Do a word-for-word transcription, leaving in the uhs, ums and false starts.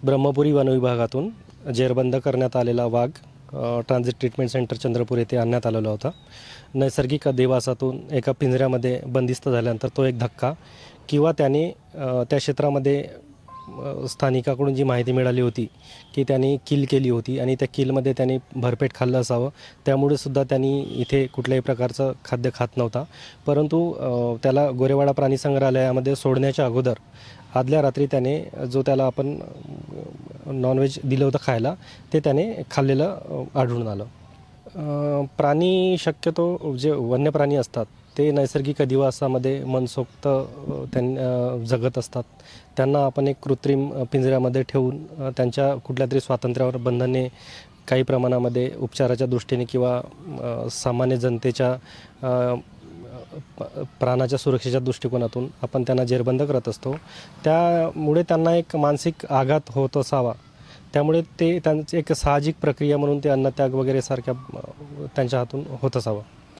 ब्रह्मपुरी वनविभागातून जेरबंद करण्यात आलेला वाघ ट्रान्झिट ट्रीटमेंट सेंटर चंद्रपूर येथे आणण्यात आलेला होता। नैसर्गिक अधिवासातून एका पिंजऱ्यामध्ये बंदिस्त झाल्यानंतर तो एक धक्का किंवा त्याने त्या क्षेत्रामध्ये स्थानिकाकडून जी माहिती मिळाली होती की त्यांनी किल केली होती आणि त्या किलमध्ये त्यांनी भरपेट खाल्लं असावं, त्यामुळे सुद्धा त्यांनी इथे कुठल्याही प्रकारचं खाद्य खात नव्हता। परंतु त्याला गोरेवाडा प्राणी संग्रहालयामध्ये सोडण्याच्या अगोदर आदल्या रात्री त्याने जो त्याला आपण नॉनव्हेज दिलं होतं खायला ते त्याने खाल्लेलं आढळून आलं। प्राणी शक्यतो जे वन्य प्राणी असतात ते नैसर्गिक अधिवासामध्ये मनसोक्त त्यां जगत असतात। त्यांना आपण एक कृत्रिम पिंजऱ्यामध्ये ठेवून त्यांच्या कुठल्या तरी स्वातंत्र्यावर बंधने काही प्रमाणामध्ये उपचाराच्या दृष्टीने किंवा सामान्य जनतेच्या प्राणाच्या सुरक्षेच्या दृष्टिकोनातून आपण त्यांना जेरबंद करत असतो। त्यामुळे त्यांना एक मानसिक आघात होत असावा, त्यामुळे ते त्यांची एक साहजिक प्रक्रिया म्हणून ते अन्नत्याग वगैरे सारख्या त्यांच्या हातून होत असावा।